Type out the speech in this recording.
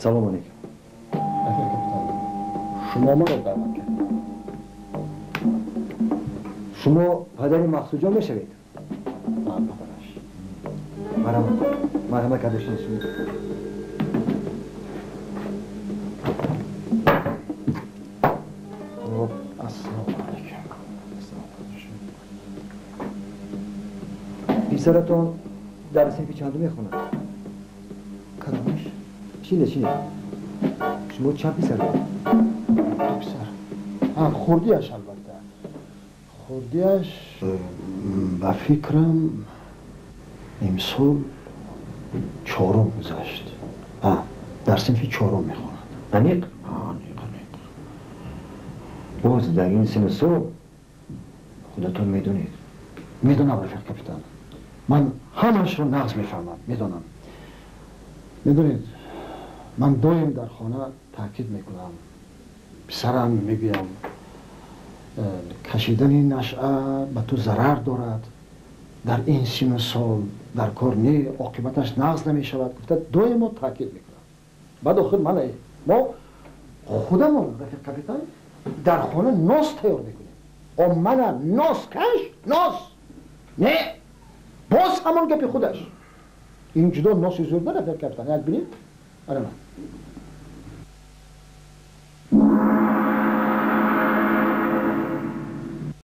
سلام علیکم. شما ما رو دعوت کردید. شما پدر مقصود جان میشوید؟ من پدرش. مرحمت کردشین شما. السلام علیکم. پسرتون در صنف چندم میخونند؟ کدامش؟ چینه شما چند پسر دارید؟ دو پسر. خوردیش البته. خوردیش به فکرم امسال 4 گذشت. در صنف 4 میخونند. عمیق؟ عمیق. باز در این سن سال خودتون میدونید. میدونم رفیق کاپیتان. من همش رو نغز میفهمم. میدونم. میدونید من دایم در خانه تاکید میکنم. پسرم میگویم کشیدن این نشعه به تو ضرر دارد. در این سن سال در کار عاقبتش نغز نمیشود. گفته دایم رو تاکید میکنم. بعد آخر ما خودمون رفیق کاپیتان در خانه ناس تیار میکنیم. من ناس کش ناس نه باز همون گپی خودش. این جدا ناسی زور داره رفیق کاپیتان. یک بینید؟ آره من